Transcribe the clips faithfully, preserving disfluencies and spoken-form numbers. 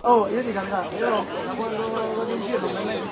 Oh, io dico andate, io da quando vado in giro non mi è mai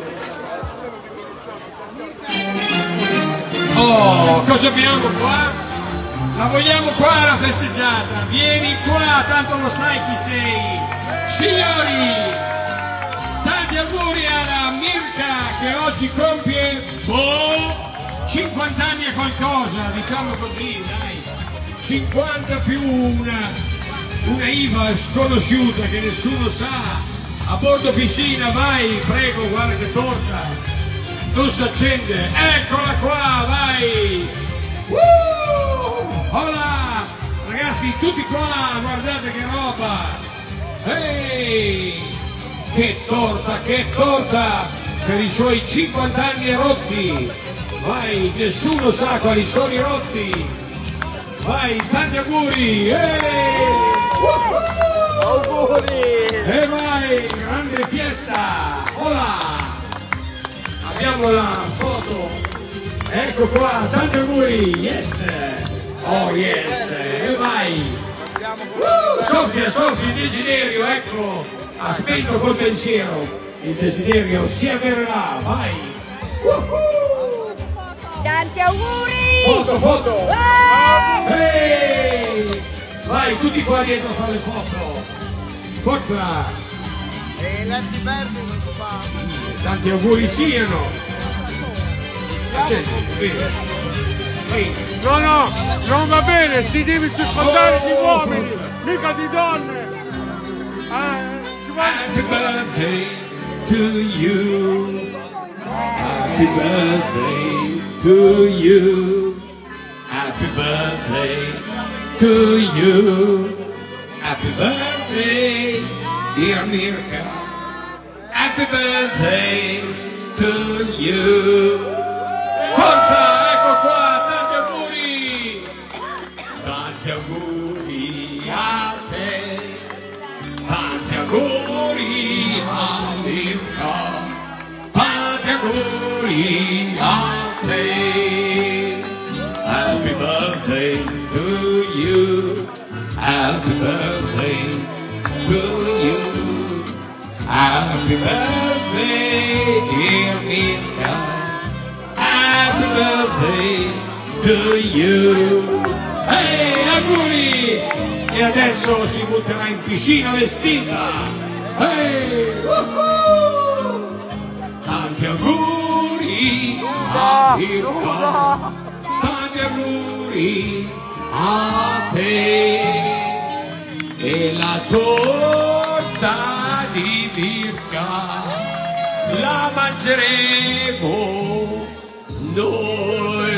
successo. Oh, cosa abbiamo qua? La vogliamo qua la festeggiata? Vieni qua, tanto lo sai chi sei. Signori, tanti auguri alla Mirka che oggi compie boh, cinquanta anni e qualcosa, diciamo così, dai. cinquanta più una, una I V A sconosciuta che nessuno sa. A bordo piscina, vai, prego, guarda che torta. Non si accende, eccola qua, vai! Uh! Hola! Ragazzi, tutti qua, guardate che roba! Ehi! Che torta, che torta! Per i suoi cinquanta anni e rotti! Vai, nessuno sa quali sono i rotti! Vai, tanti auguri! Ehi! Uh-huh! Auguri! E vai, grande fiesta! Hola! Abbiamo la foto, ecco qua, tanti auguri, yes, oh yes, e vai, uh, Sofia, Sofia, il desiderio, ecco, ha spento col pensiero, il desiderio si avvererà, vai, uh-huh. Tanti auguri! Foto, foto, Eh! ehi, vai, tutti qua dietro a fare le foto, forza! E l'happy birthday non si fa. Tanti auguri siano! Accendi, bene. Sì. No, no, non va bene, ti devi circondare di uomini, mica di donne. Eh, ci vuole... Happy birthday to you. Happy birthday to you. Happy birthday to you. Happy birthday, dear Mirka. Happy birthday to you. Forza, ecco qua, tanti auguri. Tanti auguri a te. Tanti auguri a Mirka. Tanti auguri a te. Happy birthday to you. Happy birthday to you. Happy birthday, dear Mirka. Happy birthday to you. Ehi, auguri! E adesso si butterà in piscina vestita. Ehi, uh-huh! Tanti auguri a Mirka. Tanti auguri a te. E la torta di Mirka la mangeremo noi.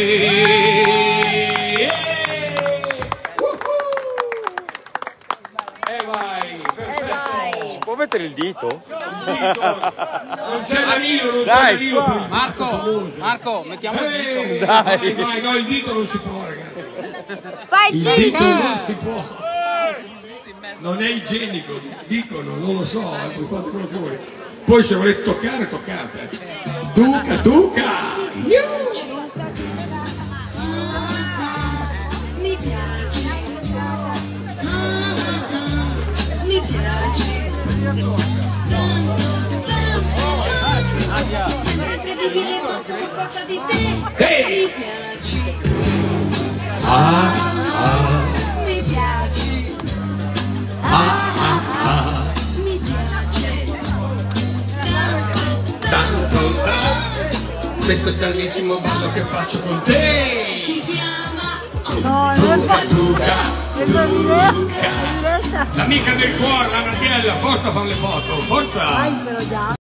E vai, perfetto. Può mettere il dito? Non c'è Danilo, non c'è Dai. Danilo per il Marco, Marco, mettiamo il dito. Ehi, Dai. vai, vai, no, il dito non si può, ragazzi. Fai Il dito cinque! non si può. Non è igienico, dicono, non lo so, eh, poi fate quello che volete. Poi se volete toccare, toccate. Tuca, tuca! Mi piaci, mi piaci, sembra incredibile ma sono cotta di te, Ehi! mi piaci, Ah, ah, mi piaci, ah, ah, ah. mi piace, Tanto da questo stranissimo ballo che faccio con te. si chiama, No, non Tuca, fa... tuca, Questo è tuca. diverso. L'amica del cuore, la Nadiella, forza a fare le foto, forza! Vai, però già.